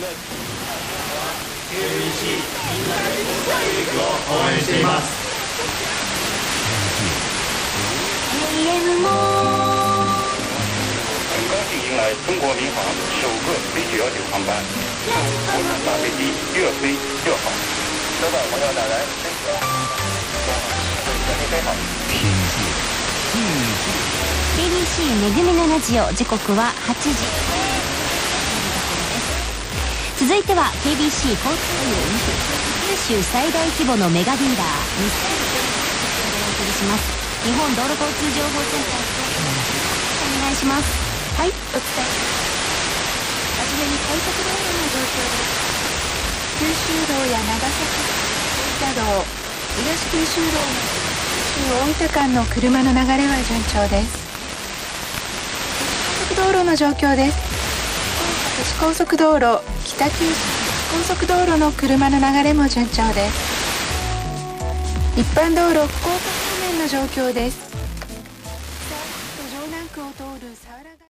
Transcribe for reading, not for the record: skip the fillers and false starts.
KBC みんなで国際教育を応援しています。 很高兴迎来中国民航首个飞919航班，祝国产大飞机越飞越好。收到，朋友打来，全力飞好。 KBC めぐめぐラジオ、時刻は8時。続いては KBC 交通九州最大規模のメガディーラー日産でお送りします。日本道路交通情報センター、お願いします。はい、お伝えします。はじめに快速道路の状況です。九州道や長崎道、大分道、東九州道の九州大分間の車の流れは順調です。高速道路の状況です。西高速道路、北九州高速道路の車の流れも順調です。一般道路、福岡方面の状況です。城南区を通る佐原